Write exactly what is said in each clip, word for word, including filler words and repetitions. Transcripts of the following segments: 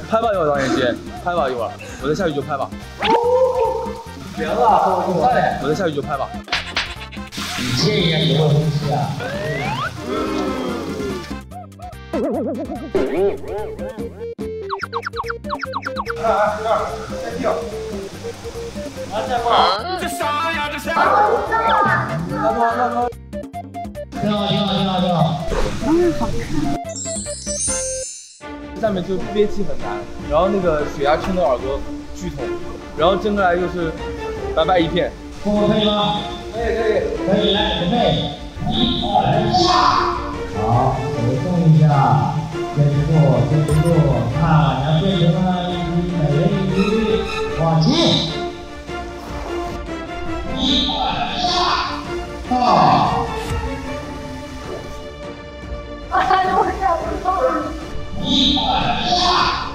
拍吧，一会儿导演姐，拍吧一会儿，我再下去就拍吧。 行了，我快点， 我再下去就拍吧。 你切一下有没有东西啊？啊啊！这儿，再掉。啊，再放。这啥呀？这啥？来吧，来吧。挺好，挺好，挺好，挺好。嗯，好看。 下面就憋气很难，然后那个血压撑到耳朵剧痛，然后睁开来又是白白一片。 功夫可以吗？可以，可以，可以，来准备，一二下。好，手动一下，坚持住，坚持住，看晚上变成了一只美人鱼，往前。一二下，到。哎呦，我想不透了。一二下，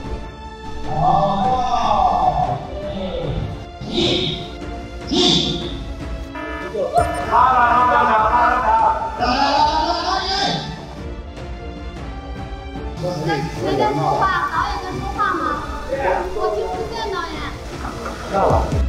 好，一，一，打打打打打打打打打打！ 谁在说话？导演在说话吗？我听不见导演。